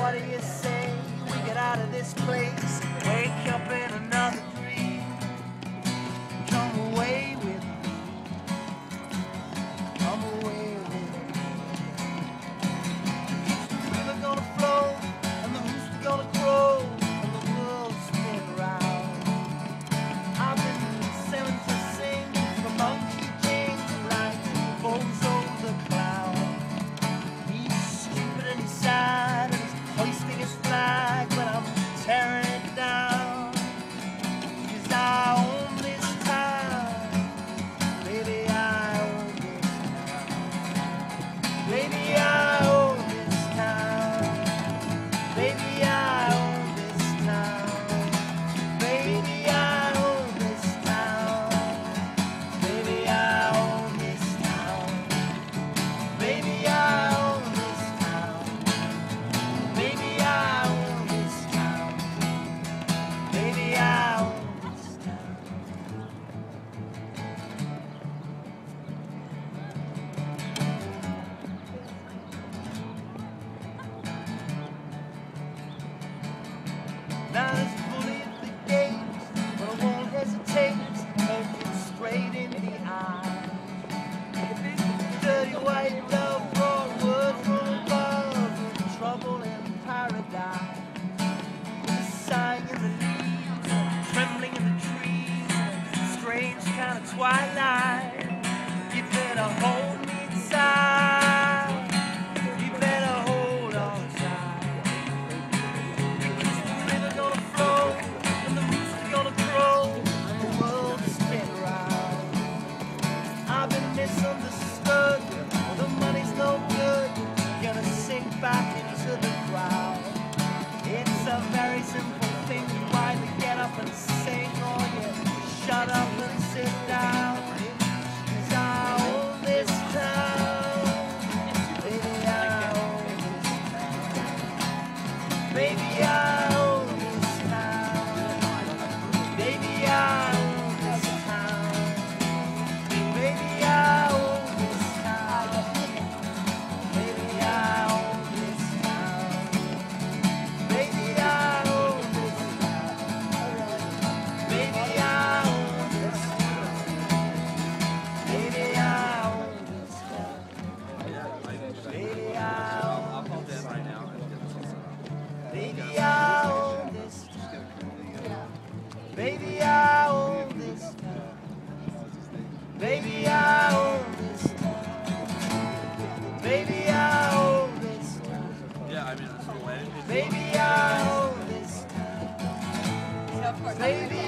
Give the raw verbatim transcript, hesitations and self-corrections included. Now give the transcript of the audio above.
what do you say? We get out of this place, wake up in another dream. Come away with me. Come away with me. The river gonna flow, and the rooster gonna crow, and the world spin round. I've been sailing to sing for monkey king like Bozo the clown. He's stupid and he's sad and he's hoisting his flag, but I'm tearing it down. 'Cause I own this town, baby, I own this town. Baby, I own this town. Baby, I own this town. Baby, I own this town. Baby, I own this town. Baby, I own this town. Baby, I own this town. Baby, I own this town. Now there's a bully at the gate, but I won't hesitate to look him straight in the eye. Dirty white glove brought word from above, trouble in paradise. There's sighing in the leaves, trembling in the trees, strange kind of twilight. You better hold me tight. You better hold on tight. Because the river gonna flow, and the rooster gonna crow, and the world is spin round. I've been misunderstood, the money's no good, gonna sink back into the crowd. It's a very simple thing, you either get up and sing or you shut up and sit down. 'Cause I own this town, baby, I own this town. Baby, I own this town. Baby, I own this town. Baby, I own this town. Baby, I own this town. Baby, I own this town. Baby, I own this town. Baby, I own this town. Baby, I own this town. Baby, I own this town. Baby, I own this town. Baby, I own this town. Baby, I own this town. Yeah, I mean, it's the way. Baby, I own this town. Baby,